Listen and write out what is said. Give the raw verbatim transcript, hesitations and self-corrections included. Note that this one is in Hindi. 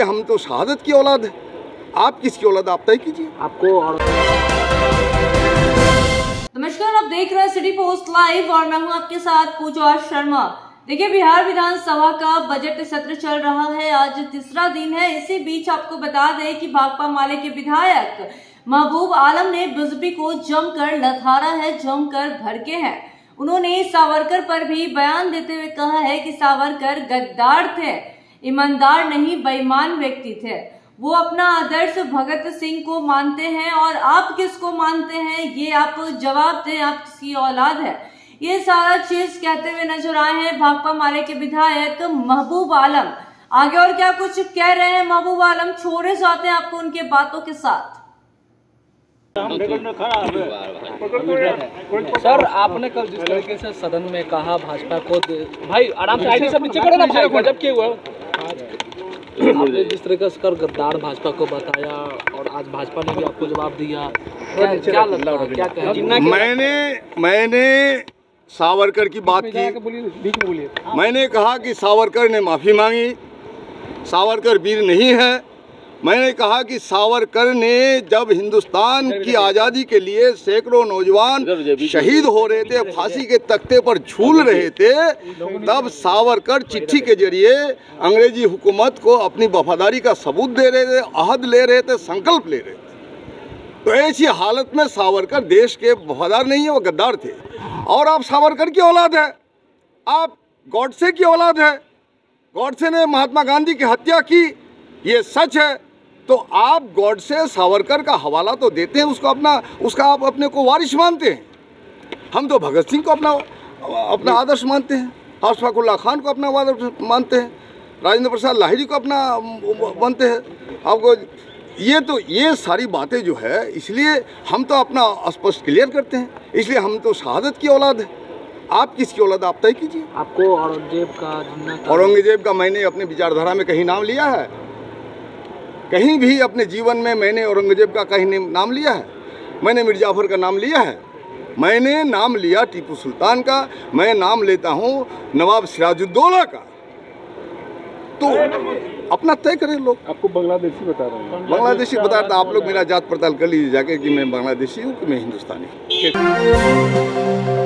हम तो शहादत की औलाद है, आप किसकी औलाद आप तय कीजिए। आपको और... नमस्कार, आप देख रहे हैं सिटी पोस्ट लाइव और मैं हूं आपके साथ पूजा शर्मा। देखिए, बिहार विधानसभा का बजट सत्र चल रहा है, आज तीसरा दिन है। इसी बीच आपको बता दें कि भाकपा माले के विधायक महबूब आलम ने बीजेपी को जमकर लथारा है, जमकर भड़के हैं। उन्होंने सावरकर पर भी बयान देते हुए कहा है कि सावरकर गद्दार थे, ईमानदार नहीं बेईमान व्यक्ति थे। वो अपना आदर्श भगत सिंह को मानते हैं और आप किसको मानते हैं ये आप जवाब दें, आप किसकी औलाद है। ये सारा चीज कहते हुए नजर आए हैं भाकपा माले के विधायक महबूब आलम। आगे और क्या कुछ कह रहे हैं महबूब आलम, छोड़े जाते हैं आपको उनके बातों के साथ। सर, आपने कल जिस तरीके से सदन में कहा भाजपा को, भाई आराम से आईडी सब नीचे करो ना भाई, गजब किए हुआ आपने जिस तरीके से कर गद्दार भाजपा को बताया और आज भाजपा ने भी आपको जवाब दिया, क्या क्या लगता है, क्या कहें? मैंने मैंने सावरकर की बात की, मैंने कहा कि सावरकर ने माफ़ी मांगी, सावरकर वीर नहीं है। मैंने कहा कि सावरकर ने जब हिंदुस्तान की आज़ादी के लिए सैकड़ों नौजवान शहीद हो रहे थे, फांसी के तख्ते पर झूल रहे थे, तब सावरकर चिट्ठी के जरिए अंग्रेजी हुकूमत को अपनी वफादारी का सबूत दे रहे थे, अहद ले रहे थे, संकल्प ले रहे थे। तो ऐसी हालत में सावरकर देश के वफादार नहीं है, वो गद्दार थे। और आप सावरकर की औलाद है, आप गॉडसे की औलाद है। गॉडसे ने महात्मा गांधी की हत्या की, ये सच है। तो आप गॉडसे सावरकर का हवाला तो देते हैं, उसको अपना उसका आप अपने को वारिस मानते हैं। हम तो भगत सिंह को अपना अपना आदर्श मानते हैं, अशफाकुल्लाह खान को अपना आदर्श मानते हैं, राजेंद्र प्रसाद लाहिड़ी को अपना मानते हैं। आपको ये तो ये सारी बातें जो है, इसलिए हम तो अपना स्पष्ट क्लियर करते हैं। इसलिए हम तो शहादत की औलाद है, आप किसकी औलाद आप तय कीजिए। आपको औरंगजेब का औरंगजेब का मैंने अपनी विचारधारा में कहीं नाम लिया है? कहीं भी अपने जीवन में मैंने औरंगजेब का कहीं नाम लिया है? मैंने मिर्जाफर का नाम लिया है? मैंने नाम लिया टीपू सुल्तान का, मैं नाम लेता हूँ नवाब सिराजुद्दौला का। तो अपना तय करें लोग। आपको बांग्लादेशी बता रहे हैं? बांग्लादेशी बता रहा, आप लोग मेरा जात पड़ताल कर लीजिए जाके कि मैं बांग्लादेशी हूँ कि मैं हिंदुस्तानी हूँ।